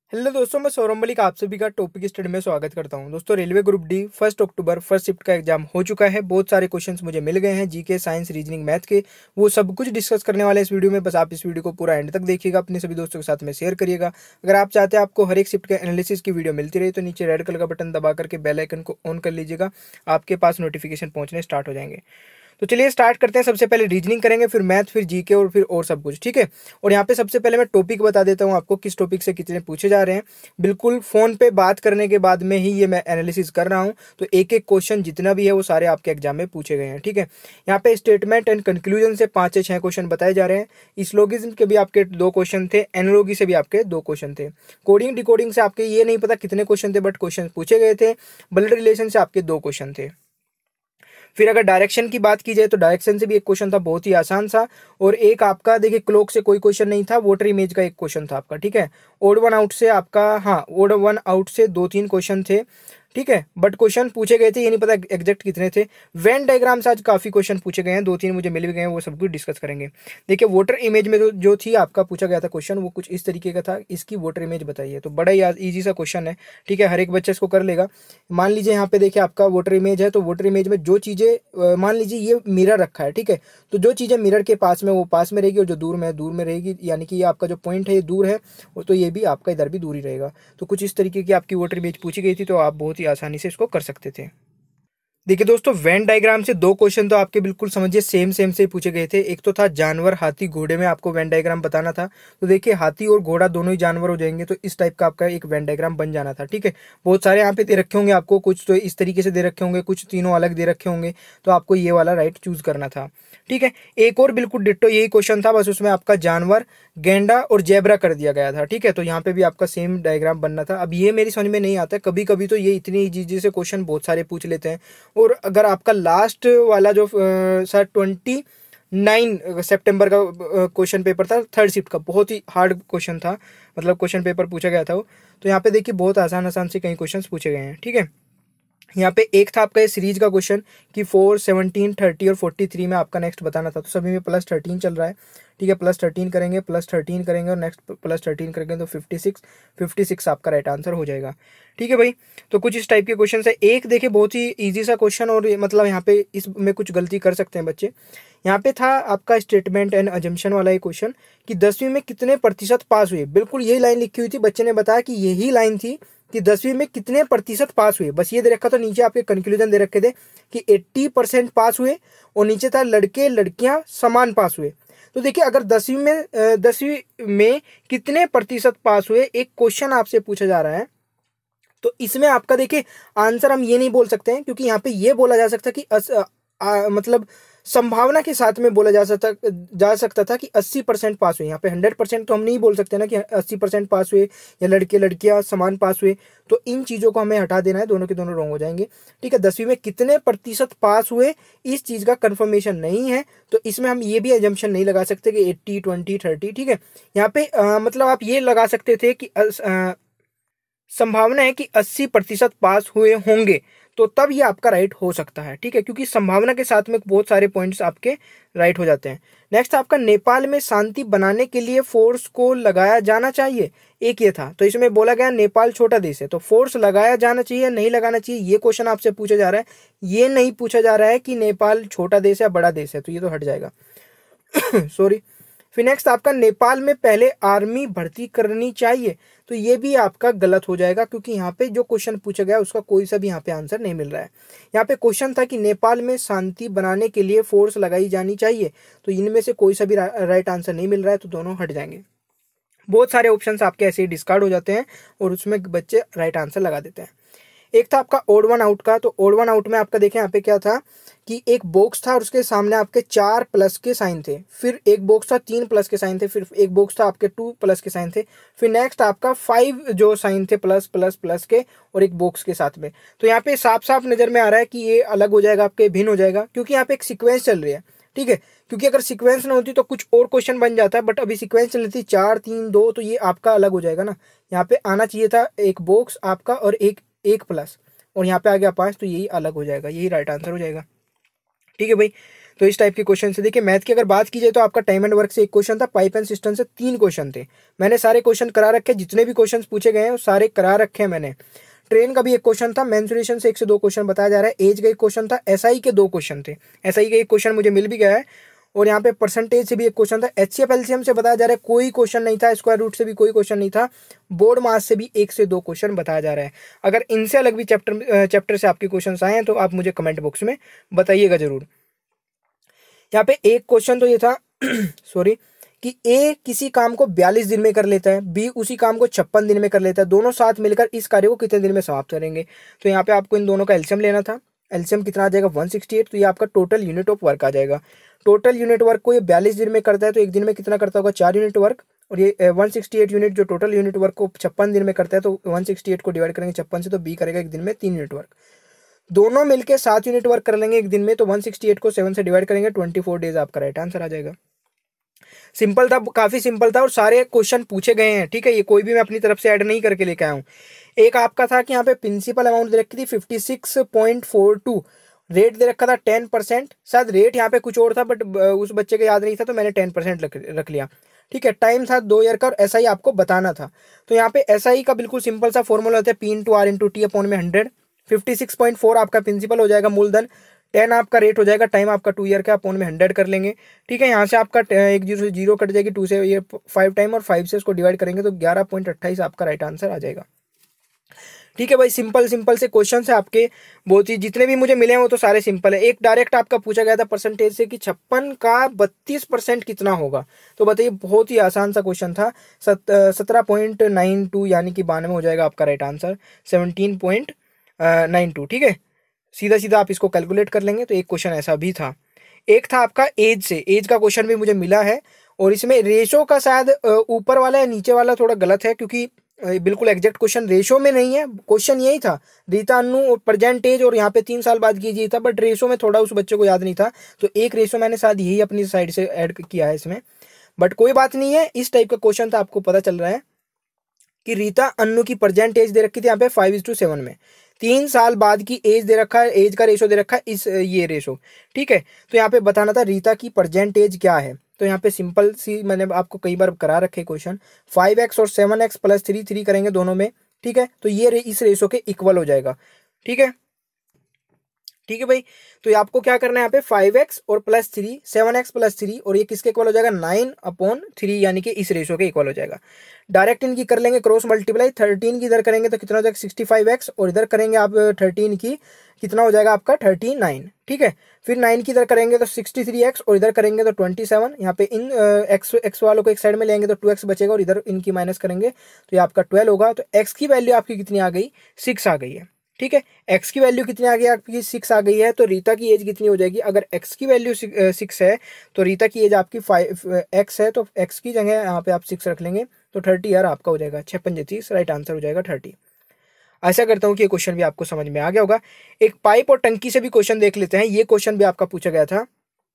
Hello दोस्तों, मैं सौरभ मलिक आप सभी का टॉपिक स्टडी में स्वागत करता हूं। दोस्तों, रेलवे ग्रुप डी 1 अक्टूबर फर्स्ट शिफ्ट का एग्जाम हो चुका है। बहुत सारे क्वेश्चंस मुझे मिल गए हैं जीके, साइंस, रीजनिंग, मैथ के। वो सब कुछ डिस्कस करने वाले इस वीडियो में। बस आप इस वीडियो को पूरा एंड तक देखिएगा, अपने सभी दोस्तों के साथ में शेयर करिएगा। अगर आप चाहते हैं आपको हर एक शिफ्ट के एनालिसिस की वीडियो मिलती रही तो नीचे रेड कलर का बटन दबा करके बेल आइकन को ऑन कर लीजिएगा। आपके पास नोटिफिकेशन पहुंचने स्टार्ट हो जाएंगे। तो चलिए स्टार्ट करते हैं। सबसे पहले रीजनिंग करेंगे, फिर मैथ, फिर जीके और फिर और सब कुछ, ठीक है। और यहाँ पे सबसे पहले मैं टॉपिक बता देता हूँ आपको, किस टॉपिक से कितने पूछे जा रहे हैं। बिल्कुल फोन पे बात करने के बाद में ही ये मैं एनालिसिस कर रहा हूँ। तो एक एक क्वेश्चन जितना भी है वो सारे आपके एग्जाम में पूछे गए हैं, ठीक है। यहाँ पे स्टेटमेंट एंड कंक्लूजन से 5 से 6 क्वेश्चन बताए जा रहे हैं। स्लोगिज्म के भी आपके 2 क्वेश्चन थे, एनालॉजी से भी आपके 2 क्वेश्चन थे। कोडिंग डिकोडिंग से आपके ये नहीं पता कितने क्वेश्चन थे, बट क्वेश्चन पूछे गए थे। ब्लड रिलेशन से आपके 2 क्वेश्चन थे। फिर अगर डायरेक्शन की बात की जाए तो डायरेक्शन से भी एक क्वेश्चन था, बहुत ही आसान सा। और एक आपका देखिए क्लॉक से कोई क्वेश्चन नहीं था, वाटर इमेज का एक क्वेश्चन था आपका, ठीक है। ओड वन आउट से आपका, हाँ, ओड वन आउट से 2-3 क्वेश्चन थे, ठीक है। बट क्वेश्चन पूछे गए थे, ये नहीं पता एग्जैक्ट कितने थे। वेन डायग्राम से आज काफी क्वेश्चन पूछे गए हैं, 2-3 मुझे मिल भी गए हैं, वो सब कुछ डिस्कस करेंगे। देखिए वाटर इमेज में जो थी आपका पूछा गया था क्वेश्चन, वो कुछ इस तरीके का था, इसकी वाटर इमेज बताइए। तो बड़ा ही इजी सा क्वेश्चन है, ठीक है, हर एक बच्चे इसको कर लेगा। मान लीजिए यहाँ पे देखिए आपका वाटर इमेज है, तो वाटर इमेज में जो चीजें, मान लीजिए ये मिरर रखा है, ठीक है। तो जो चीजें मिरर के पास में वो पास में रहेगी, और जो दूर में है दूर में रहेगी, यानी कि ये आपका जो पॉइंट है ये दूर है, तो ये भी आपका इधर भी दूर ही रहेगा। तो कुछ इस तरीके की आपकी वाटर इमेज पूछी गई थी, तो आप बहुत ही आसानी से इसको कर सकते थे। देखिए दोस्तों, वेन डायग्राम से 2 क्वेश्चन तो आपके बिल्कुल समझिए सेम सेम से पूछे गए थे। एक तो था जानवर, हाथी, घोड़े में आपको वेन डायग्राम बताना था। तो देखिए हाथी और घोड़ा दोनों ही जानवर हो जाएंगे, तो इस टाइप का आपका एक वेन डायग्राम बन जाना था, ठीक है। बहुत सारे यहाँ पे दे रखे होंगे आपको, कुछ तो इस तरीके से दे रखे होंगे, कुछ तीनों अलग दे रखे होंगे। तो आपको ये वाला राइट चूज करना था, ठीक है। एक और बिल्कुल डिट्टो यही क्वेश्चन था, बस उसमें आपका जानवर, गेंडा और जेब्रा कर दिया गया था, ठीक है। तो यहाँ पे भी आपका सेम डायग्राम बनना था। अब ये मेरी समझ में नहीं आता है, कभी कभी तो ये इतनी इजी से क्वेश्चन बहुत सारे पूछ लेते हैं। और अगर आपका लास्ट वाला जो सर 29 सितंबर का क्वेश्चन पेपर था, थर्ड शिफ्ट का, बहुत ही हार्ड क्वेश्चन था, मतलब क्वेश्चन पेपर पूछा गया था वो। तो यहाँ पे देखिए बहुत आसान आसान से कई क्वेश्चन पूछे गए हैं, ठीक है। यहाँ पे एक था आपका ये सीरीज का क्वेश्चन कि 4, 17, 30 और 43 में आपका नेक्स्ट बताना था। तो सभी में +13 चल रहा है, ठीक है। +13 करेंगे, +13 करेंगे और नेक्स्ट +13 करेंगे, तो 56 आपका राइट आंसर हो जाएगा, ठीक है भाई। तो कुछ इस टाइप के क्वेश्चन है। एक देखिए बहुत ही ईजी सा क्वेश्चन, और मतलब यहाँ पे इसमें कुछ गलती कर सकते हैं बच्चे। यहाँ पे था आपका स्टेटमेंट एंड अजम्पशन वाला एक क्वेश्चन कि 10वीं में कितने प्रतिशत पास हुए। बिल्कुल यही लाइन लिखी हुई थी, बच्चे ने बताया कि यही लाइन थी कि 10वीं में कितने प्रतिशत पास हुए। बस ये दे रखा था, नीचे आपके कंक्लूजन दे रखे थे कि 80% पास हुए, और नीचे था लड़के लड़कियां समान पास हुए। तो देखिए अगर 10वीं में कितने प्रतिशत पास हुए एक क्वेश्चन आपसे पूछा जा रहा है, तो इसमें आपका देखिए आंसर हम ये नहीं बोल सकते हैं, क्योंकि यहाँ पे ये बोला जा सकता कि मतलब संभावना के साथ में बोला जा सकता था कि 80% पास हुए। यहाँ पे 100% तो हम नहीं बोल सकते ना कि 80% पास हुए या लड़के लड़कियां समान पास हुए। तो इन चीजों को हमें हटा देना है, दोनों के दोनों रॉन्ग हो जाएंगे, ठीक है। 10वीं में कितने प्रतिशत पास हुए, इस चीज का कंफर्मेशन नहीं है, तो इसमें हम ये भी एजम्पशन नहीं लगा सकते कि 80, 20, 30, ठीक है। यहाँ पे मतलब आप ये लगा सकते थे कि संभावना है कि 80% पास हुए होंगे, तो तब ये आपका राइट हो सकता है, ठीक है, क्योंकि संभावना के साथ में बहुत सारे पॉइंट्स आपके राइट हो जाते हैं। नेक्स्ट आपका नेपाल में शांति बनाने के लिए फोर्स को लगाया जाना चाहिए, एक ये था। तो इसमें बोला गया नेपाल छोटा देश है, तो फोर्स लगाया जाना चाहिए नहीं लगाना चाहिए, ये क्वेश्चन आपसे पूछा जा रहा है। ये नहीं पूछा जा रहा है कि नेपाल छोटा देश है बड़ा देश है, तो ये तो हट जाएगा। सॉरी। फिर नेक्स्ट आपका नेपाल में पहले आर्मी भर्ती करनी चाहिए, तो ये भी आपका गलत हो जाएगा, क्योंकि यहाँ पे जो क्वेश्चन पूछा गया उसका कोई सा भी यहाँ पे आंसर नहीं मिल रहा है। यहाँ पे क्वेश्चन था कि नेपाल में शांति बनाने के लिए फोर्स लगाई जानी चाहिए, तो इनमें से कोई सा भी राइट आंसर नहीं मिल रहा है, तो दोनों हट जाएंगे। बहुत सारे ऑप्शंस आपके ऐसे ही डिस्कार्ड हो जाते हैं, और उसमें बच्चे राइट आंसर लगा देते हैं। एक था आपका ओड वन आउट का, तो ओड वन आउट में आपका देखें यहाँ पे क्या था कि एक बॉक्स था और उसके सामने आपके 4 प्लस के साइन थे, फिर एक बॉक्स था 3 प्लस के साइन थे, फिर एक बॉक्स था आपके 2 प्लस के साइन थे, फिर नेक्स्ट आपका 5 जो साइन थे प्लस प्लस प्लस के, और एक बॉक्स के साथ में। तो यहाँ पे साफ साफ नजर में आ रहा है कि ये अलग हो जाएगा, आपके भिन्न हो जाएगा, क्योंकि यहाँ पे एक सिक्वेंस चल रही है, ठीक है। क्योंकि अगर सीक्वेंस ना होती तो कुछ और क्वेश्चन बन जाता है, बट अभी सीक्वेंस चल रही थी 4, 3, 2, तो ये आपका अलग हो जाएगा ना। यहाँ पे आना चाहिए था एक बॉक्स आपका और एक प्लस, और यहाँ पे आ गया 5, तो यही अलग हो जाएगा, यही राइट आंसर हो जाएगा, ठीक है भाई। तो इस टाइप के क्वेश्चन से देखिए मैथ की अगर बात की जाए तो आपका टाइम एंड वर्क से एक क्वेश्चन था, पाइप एंड सिस्टम से 3 क्वेश्चन थे। मैंने सारे क्वेश्चन करा रखे, जितने भी क्वेश्चन पूछे गए हैं वो सारे करा रखे हैं मैंने। ट्रेन का भी एक क्वेश्चन था, मेंसुरेशन से 1 से 2 क्वेश्चन बताया जा रहा है, एज का एक क्वेश्चन था, एसआई के 2 क्वेश्चन थे, एसआई का एक क्वेश्चन मुझे मिल भी गया है, और यहाँ पे परसेंटेज से भी एक क्वेश्चन था, एचसीएफ एलसीएम से बताया जा रहा है कोई क्वेश्चन नहीं था, स्क्वायर रूट से भी कोई क्वेश्चन नहीं था, बोर्ड मास से भी 1 से 2 क्वेश्चन बताया जा रहा है। अगर इनसे अलग भी चैप्टर से आपके क्वेश्चन आए हैं तो आप मुझे कमेंट बॉक्स में बताइएगा जरूर। यहाँ पे एक क्वेश्चन तो ये था सॉरी, कि ए किसी काम को 42 दिन में कर लेता है, बी उसी काम को 56 दिन में कर लेता है, दोनों साथ मिलकर इस कार्य को कितने दिन में समाप्त करेंगे। तो यहाँ पे आपको इन दोनों का एलसीएम लेना था, एलसीएम कितना आ जाएगा 168, तो ये आपका टोटल यूनिट ऑफ वर्क आ जाएगा। टोटल यूनिट वर्क को ये 42 दिन में करता है तो एक दिन में कितना करता होगा 4 यूनिट वर्क, और ये 168 यूनिट जो टोटल यूनिट वर्क को 56 दिन में करता है तो 168 को डिवाइड करेंगे 56 से तो बी करेगा एक दिन में 3 यूनिट वर्क। दोनों मिलके 7 यूनिट वर्क कर लेंगे एक दिन में, तो 168 को 7 से डिवाइड करेंगे 24 डेज आपका राइट आंसर आ जाएगा। सिंपल था, काफी सिंपल था, और सारे क्वेश्चन पूछे गए हैं, ठीक है, ये कोई भी मैं अपनी तरफ से ऐड नहीं करके लेके आया हूँ। एक आपका था कि यहाँ पे प्रिंसिपल अमाउंट दे रखी थी 56.42, रेट दे रखा था 10%, शायद रेट यहाँ पे कुछ और था बट उस बच्चे को याद नहीं था तो मैंने 10% रख लिया, ठीक है। टाइम था 2 ईयर का और एसआई आपको बताना था। तो यहाँ पे एसआई का बिल्कुल सिंपल सा फॉर्मूला होता है P/R/T/100। 56.4 आपका प्रिंसिपल हो जाएगा मूलधन, 10 आपका रेट हो जाएगा, टाइम आपका 2 ईयर का, अपॉन में 100 कर लेंगे, ठीक है। यहाँ से आपका 1 जीरो से 0 कट जाएगी, 2 से ये 5 टाइम और 5 से उसको डिवाइड करेंगे तो 11.28 आपका राइट आंसर आ जाएगा, ठीक है भाई। सिंपल सिंपल से क्वेश्चन है आपके, बहुत ही जितने भी मुझे मिले हैं वो तो सारे सिंपल है। एक डायरेक्ट आपका पूछा गया था परसेंटेज से कि 56 का 32% कितना होगा, तो बताइए, बहुत ही आसान सा क्वेश्चन था। 17.92 यानी कि 92 हो जाएगा आपका राइट आंसर, 17.92, ठीक है। सीधा सीधा आप इसको कैलकुलेट कर लेंगे। तो एक क्वेश्चन ऐसा भी था। एक था आपका एज से, एज का क्वेश्चन भी मुझे मिला है, और इसमें रेशो का शायद ऊपर वाला या नीचे वाला थोड़ा गलत है, क्योंकि बिल्कुल एग्जैक्ट क्वेश्चन रेशो में नहीं है। क्वेश्चन यही था रीता अन्नू और प्रेजेंट एज, और यहाँ पे 3 साल बाद कीजिए था, बट रेशो में थोड़ा उस बच्चे को याद नहीं था, तो एक रेशो मैंने शायद यही अपनी साइड से ऐड किया है इसमें, बट कोई बात नहीं है। इस टाइप का क्वेश्चन था, आपको पता चल रहा है कि रीता अन्नू की प्रेजेंट एज दे रखी थी यहाँ पे 5:7 में, 3 साल बाद की एज दे रखा है, एज का रेशो दे रखा है इस ये रेशो, ठीक है। तो यहाँ पे बताना था रीता की प्रेजेंट एज क्या है। तो यहाँ पे सिंपल सी, मैंने आपको कई बार करा रखे क्वेश्चन, 5x और 7x प्लस 3 करेंगे दोनों में, ठीक है। तो ये इस रेशो के इक्वल हो जाएगा, ठीक है, ठीक है भाई। तो ये आपको क्या करना है यहाँ पे 5x और प्लस 3, 7x प्लस 3, और ये किसके इक्वल हो जाएगा 9/3, यानी कि इस रेशो के इक्वल हो जाएगा। डायरेक्ट इनकी कर लेंगे क्रॉस मल्टीप्लाई, 13 की इधर करेंगे तो कितना हो जाएगा 65x, और इधर करेंगे आप 13 की, कितना हो जाएगा आपका 39, ठीक है। फिर 9 की इधर करेंगे तो 63x, और इधर करेंगे तो 27। यहाँ पे इन x वालों को एक साइड में लेंगे तो 2x बचेगा, और इधर इनकी माइनस करेंगे तो ये आपका 12 होगा। तो x की वैल्यू आपकी कितनी आ गई 6 आ गई है, ठीक है। x की वैल्यू कितनी आ गई आपकी 6 आ गई है। तो रीता की एज कितनी हो जाएगी, अगर x की वैल्यू 6 है तो रीता की एज आपकी 5x है, तो x की जगह यहाँ पे आप 6 रख लेंगे तो 30 यार आपका हो जाएगा, 56 राइट आंसर हो जाएगा 30। आशा करता हूँ कि ये क्वेश्चन भी आपको समझ में आ गया होगा। एक पाइप और टंकी से भी क्वेश्चन देख लेते हैं। ये क्वेश्चन भी आपका पूछा गया था।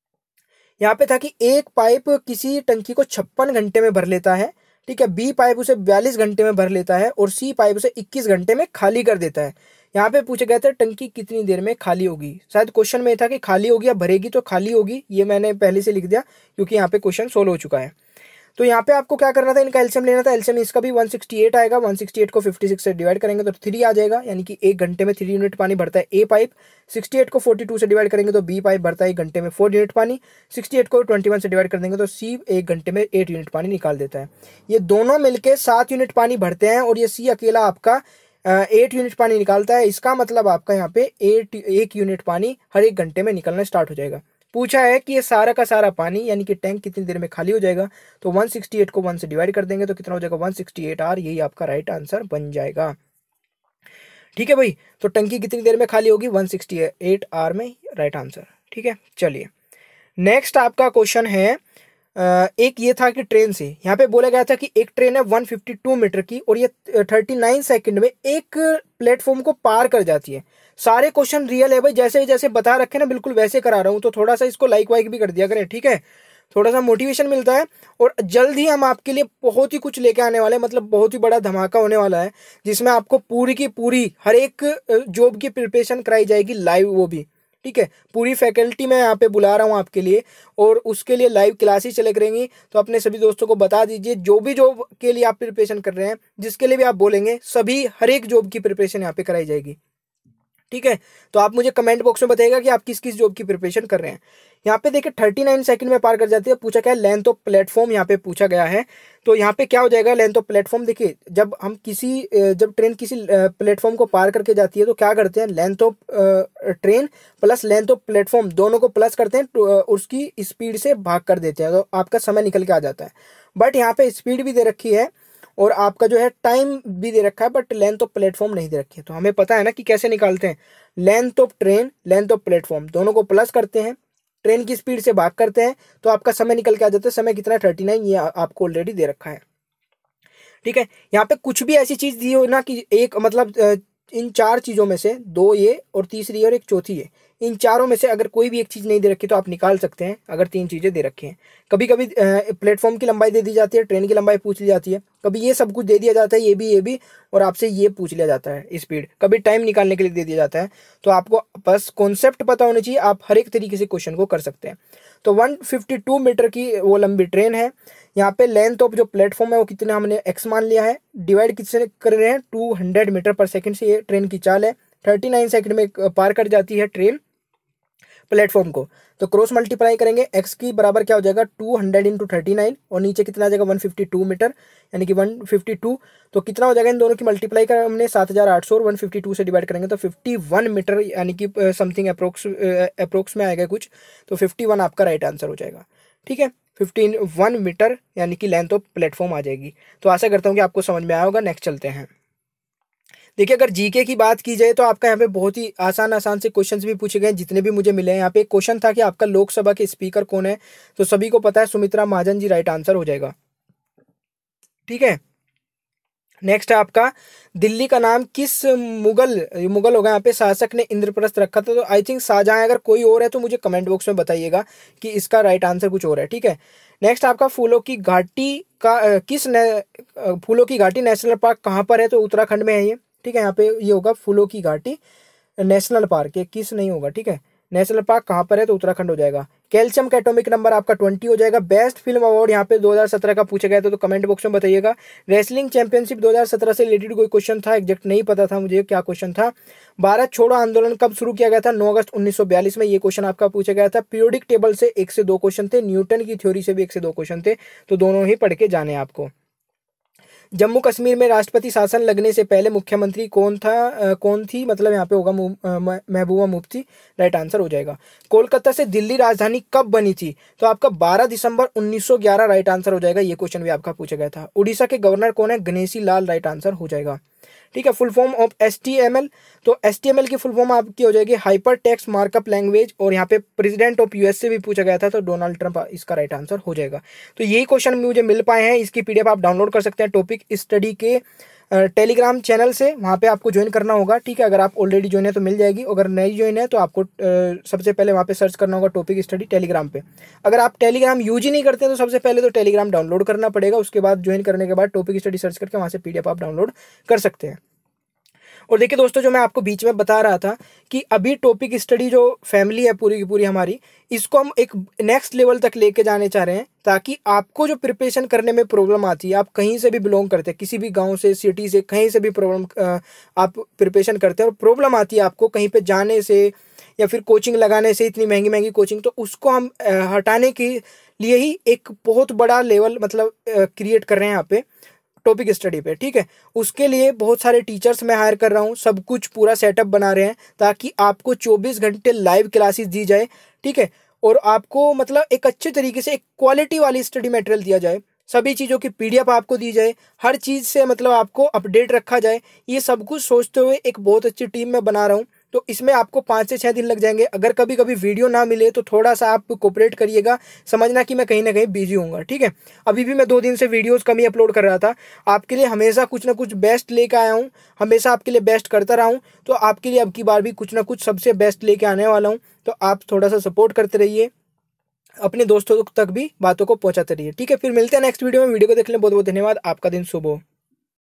यहाँ पे था कि एक पाइप किसी टंकी को 56 घंटे में भर लेता है, ठीक है। बी पाइप उसे 42 घंटे में भर लेता है, और सी पाइप उसे 21 घंटे में खाली कर देता है। यहाँ पे पूछा गया था टंकी कितनी देर में खाली होगी। शायद क्वेश्चन में था कि खाली होगी या भरेगी, तो खाली होगी ये मैंने पहले से लिख दिया क्योंकि यहाँ पे क्वेश्चन सोल्व हो चुका है। तो यहाँ पे आपको क्या करना था, इनका एलसीएम लेना था। एलसीएम इसका भी 168 आएगा, 168 को 56 से डिवाइड करेंगे तो 3 आ जाएगा, यानी कि 1 घंटे में 3 यूनिट पानी भरता है ए पाइप। 68 को 42 से डिवाइड करेंगे तो बी पाइप भरता है 1 घंटे में 4 यूनिट पानी। 68 को 21 से डिवाइड कर देंगे तो सी 1 घंटे में 8 यूनिट पानी निकाल देता है। ये दोनों मिलके 7 यूनिट पानी भरते हैं, और ये सी अकेला आपका 8 यूनिट पानी निकालता है। इसका मतलब आपका यहाँ पे 1 यूनिट पानी हर 1 घंटे में निकलना स्टार्ट हो जाएगा। पूछा है कि ये सारा का सारा पानी यानी कि टैंक कितनी देर में खाली हो जाएगा, तो 168 को 1 से डिवाइड कर देंगे तो कितना हो जाएगा 168 आर, यही आपका राइट आंसर बन जाएगा, ठीक है भाई। तो टंकी कितनी देर में खाली होगी 168 आर में, राइट आंसर, ठीक है। चलिए नेक्स्ट आपका क्वेश्चन है, एक ये था कि ट्रेन से, यहाँ पे बोला गया था कि एक ट्रेन है 152 मीटर की, और ये 39 सेकंड में एक प्लेटफॉर्म को पार कर जाती है। सारे क्वेश्चन रियल है भाई, जैसे जैसे बता रखे ना बिल्कुल वैसे करा रहा हूँ, तो थोड़ा सा इसको लाइक वाइक भी कर दिया करें, ठीक है। थोड़ा सा मोटिवेशन मिलता है, और जल्द ही हम आपके लिए बहुत ही कुछ लेके आने वाले हैं, मतलब बहुत ही बड़ा धमाका होने वाला है, जिसमें आपको पूरी की पूरी हर एक जॉब की प्रिपरेशन कराई जाएगी लाइव, वो भी ठीक है। पूरी फैकल्टी मैं यहाँ पे बुला रहा हूँ आपके लिए, और उसके लिए लाइव क्लासेस चले करेंगी। तो अपने सभी दोस्तों को बता दीजिए, जो भी जॉब के लिए आप प्रिपरेशन कर रहे हैं, जिसके लिए भी आप बोलेंगे, सभी हर एक जॉब की प्रिपरेशन यहाँ पे कराई जाएगी, ठीक है। तो आप मुझे कमेंट बॉक्स में बताइएगा कि आप किस किस जॉब की प्रिपरेशन कर रहे हैं। यहाँ पे देखिए 39 सेकंड में पार कर जाती है। पूछा क्या है, लेंथ ऑफ प्लेटफॉर्म यहाँ पे पूछा गया है। तो यहाँ पे क्या हो जाएगा, लेंथ ऑफ प्लेटफॉर्म, देखिए जब हम जब ट्रेन किसी प्लेटफॉर्म को पार करके जाती है तो क्या करते हैं, length of train plus length of platform दोनों को प्लस करते हैं, तो उसकी स्पीड से भाग कर देते हैं, तो आपका समय निकल के आ जाता है। बट यहाँ पे स्पीड भी दे रखी है और आपका जो है टाइम भी दे रखा है, बट लेंथ ऑफ प्लेटफॉर्म नहीं दे रखी है। तो हमें पता है ना कि कैसे निकालते हैं, length of train length of platform दोनों को प्लस करते हैं, ट्रेन की स्पीड से भाग करते हैं, तो आपका समय निकल के आ जाता है। समय कितना है, 39, ये आपको ऑलरेडी दे रखा है, ठीक है। यहाँ पे कुछ भी ऐसी चीज दी हो ना कि एक मतलब इन चार चीजों में से दो ये और तीसरी और एक चौथी है, इन चारों में से अगर कोई भी एक चीज नहीं दे रखी तो आप निकाल सकते हैं, अगर तीन चीजें दे रखी हैं। कभी कभी प्लेटफॉर्म की लंबाई दे दी जाती है, ट्रेन की लंबाई पूछ ली जाती है, कभी ये सब कुछ दे दिया जाता है, ये भी, और आपसे ये पूछ लिया जाता है स्पीड, कभी टाइम निकालने के लिए दे दिया जाता है। तो आपको बस कॉन्सेप्ट पता होना चाहिए, आप हर एक तरीके से क्वेश्चन को कर सकते हैं। तो 152 मीटर की वो लंबी ट्रेन है। यहाँ पे लेंथ ऑफ जो प्लेटफॉर्म है वो कितना हमने एक्स मान लिया है, डिवाइड किससे कर रहे हैं, 200 मीटर पर सेकंड से ये ट्रेन की चाल है। 39 सेकंड में पार कर जाती है ट्रेन प्लेटफॉर्म को। तो क्रॉस मल्टीप्लाई करेंगे, एक्स की बराबर क्या हो जाएगा, 200 इंटू 39, और नीचे कितना आ जाएगा 152 मीटर, यानी कि 152। तो कितना हो जाएगा, इन दोनों की मल्टीप्लाई कर हमने 7800 और 152 से डिवाइड करेंगे तो 51 मीटर, यानी कि समथिंग अप्रोक्स में आएगा कुछ। तो 51 आपका राइट आंसर हो जाएगा, ठीक है। 51 मीटर यानी कि लेंथ ऑफ प्लेटफॉर्म आ जाएगी। तो आशा करता हूँ कि आपको समझ में आया होगा। नेक्स्ट चलते हैं। देखिए अगर जीके की बात की जाए तो आपका यहाँ पे बहुत ही आसान आसान से क्वेश्चंस भी पूछे गए, जितने भी मुझे मिले हैं। यहाँ पे एक क्वेश्चन था कि आपका लोकसभा के स्पीकर कौन है, तो सभी को पता है सुमित्रा महाजन जी राइट आंसर हो जाएगा, ठीक है। नेक्स्ट है आपका, दिल्ली का नाम किस मुगल होगा यहाँ पे शासक ने इंद्रप्रस्थ रखा था। तो आई थिंक शाहजहां। अगर कोई और है तो मुझे कमेंट बॉक्स में बताइएगा कि इसका राइट आंसर कुछ और है, ठीक है। नेक्स्ट आपका फूलों की घाटी का फूलों की घाटी नेशनल पार्क कहाँ पर है, तो उत्तराखंड में है ये, ठीक है। यहाँ पे ये होगा फूलों की घाटी नेशनल पार्क, ये किस नहीं होगा, ठीक है। नेशनल पार्क कहाँ पर है, तो उत्तराखंड हो जाएगा। कैल्शियम का एटॉमिक नंबर आपका 20 हो जाएगा। बेस्ट फिल्म अवार्ड यहाँ पे 2017 का पूछा गया था, तो कमेंट बॉक्स में बताइएगा। रेसलिंग चैंपियनशिप 2017 से रिलेटेड कोई क्वेश्चन था, एग्जैक्ट नहीं पता था मुझे क्या क्वेश्चन था। भारत छोड़ो आंदोलन कब शुरू किया गया था, 9 अगस्त 1942 में, ये क्वेश्चन आपका पूछा गया था। पीरियोडिक टेबल से 1 से 2 क्वेश्चन थे, न्यूटन की थ्योरी से भी 1 से 2 क्वेश्चन थे, तो दोनों ही पढ़ के जाने आपको। जम्मू कश्मीर में राष्ट्रपति शासन लगने से पहले मुख्यमंत्री कौन थी, मतलब यहाँ पे होगा महबूबा मुफ्ती, राइट आंसर हो जाएगा। कोलकाता से दिल्ली राजधानी कब बनी थी, तो आपका 12 दिसंबर 1911 राइट आंसर हो जाएगा। ये क्वेश्चन भी आपका पूछा गया था। उड़ीसा के गवर्नर कौन है, गणेशी लाल, राइट आंसर हो जाएगा, ठीक है। फुल फॉर्म ऑफ HTML, तो HTML की फुल फॉर्म आपकी हो जाएगी हाइपर टेक्स्ट मार्कअप लैंग्वेज, और यहाँ पे प्रेसिडेंट ऑफ यूएस से भी पूछा गया था, तो डोनाल्ड ट्रंप इसका राइट आंसर हो जाएगा। तो यही क्वेश्चन मुझे मिल पाए हैं। इसकी PDF आप डाउनलोड कर सकते हैं टॉपिक स्टडी के टेलीग्राम चैनल से, वहाँ पे आपको ज्वाइन करना होगा, ठीक है। अगर आप ऑलरेडी ज्वाइन है तो मिल जाएगी, अगर नहीं ज्वाइन है तो आपको सबसे पहले वहाँ पे सर्च करना होगा टॉपिक स्टडी टेलीग्राम पे। अगर आप टेलीग्राम यूज ही नहीं करते तो सबसे पहले तो टेलीग्राम डाउनलोड करना पड़ेगा, उसके बाद ज्वाइन करने के बाद टॉपिक स्टडी सर्च करके वहाँ से PDF आप डाउनलोड कर सकते हैं। और देखिए दोस्तों, जो मैं आपको बीच में बता रहा था कि अभी टॉपिक स्टडी जो फैमिली है पूरी की पूरी हमारी, इसको हम एक नेक्स्ट लेवल तक लेके जाने चाह रहे हैं, ताकि आपको जो प्रिपरेशन करने में प्रॉब्लम आती है, आप कहीं से भी बिलोंग करते हैं, किसी भी गांव से, सिटी से, कहीं से भी आप प्रिपरेशन करते हैं और प्रॉब्लम आती है आपको कहीं पे जाने से या फिर कोचिंग लगाने से, इतनी महंगी महंगी कोचिंग, तो उसको हम हटाने के लिए ही एक बहुत बड़ा लेवल मतलब क्रिएट कर रहे हैं यहाँ पे टॉपिक स्टडी पे, ठीक है। उसके लिए बहुत सारे टीचर्स मैं हायर कर रहा हूँ, सब कुछ पूरा सेटअप बना रहे हैं ताकि आपको 24 घंटे लाइव क्लासेस दी जाए, ठीक है। और आपको मतलब एक अच्छे तरीके से एक क्वालिटी वाली स्टडी मटेरियल दिया जाए, सभी चीज़ों की PDF आपको दी जाए, हर चीज़ से मतलब आपको अपडेट रखा जाए। ये सब कुछ सोचते हुए एक बहुत अच्छी टीम मैं बना रहा हूँ। तो इसमें आपको 5 से 6 दिन लग जाएंगे। अगर कभी कभी वीडियो ना मिले तो थोड़ा सा आप कोऑपरेट करिएगा, समझना कि मैं कहीं ना कहीं बिजी हूँगा, ठीक है। अभी भी मैं 2 दिन से वीडियोस कम ही अपलोड कर रहा था। आपके लिए हमेशा कुछ ना कुछ बेस्ट लेके आया हूँ, हमेशा आपके लिए बेस्ट करता रहा हूँ, तो आपके लिए अब की बार भी कुछ ना कुछ सबसे बेस्ट लेके आने वाला हूँ। तो आप थोड़ा सा सपोर्ट करते रहिए, अपने दोस्तों तक भी बातों को पहुँचाते रहिए, ठीक है। फिर मिलते हैं नेक्स्ट वीडियो में। वीडियो को देखने बहुत बहुत धन्यवाद। आपका दिन शुभ हो।